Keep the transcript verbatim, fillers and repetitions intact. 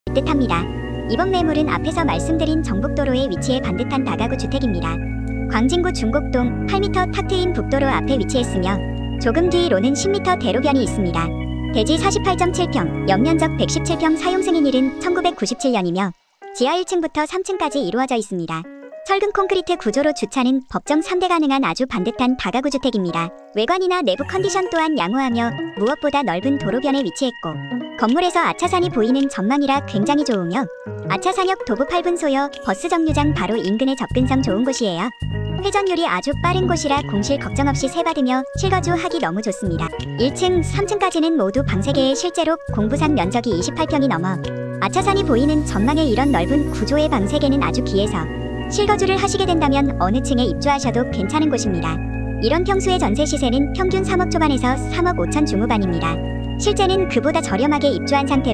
듯합니다. 이번 매물은 앞에서 말씀드린 정북도로에 위치해 반듯한 다가구 주택입니다. 광진구 중곡동 팔 미터 탁 트인 북도로 앞에 위치했으며 조금 뒤로는 십 미터 대로변이 있습니다. 대지 사십팔 점 칠 평, 연면적 백십칠 평, 사용 승인일은 천구백구십칠 년이며 지하 일 층부터 삼 층까지 이루어져 있습니다. 철근 콘크리트 구조로 주차는 법정 삼 대 가능한 아주 반듯한 다가구 주택입니다. 외관이나 내부 컨디션 또한 양호하며 무엇보다 넓은 도로변에 위치했고 건물에서 아차산이 보이는 전망이라 굉장히 좋으며 아차산역 도보 팔 분 소요, 버스 정류장 바로 인근에 접근성 좋은 곳이에요. 회전율이 아주 빠른 곳이라 공실 걱정 없이 세받으며 실거주하기 너무 좋습니다. 일 층, 삼 층까지는 모두 방 세 개에 실제로 공부상 면적이 이십팔 평이 넘어 아차산이 보이는 전망에 이런 넓은 구조의 방 세 개는 아주 귀해서 실거주를 하시게 된다면 어느 층에 입주하셔도 괜찮은 곳입니다. 이런 평수의 전세 시세는 평균 삼억 초반에서 삼억 오천 중후반입니다. 실제는 그보다 저렴하게 입주한 상태로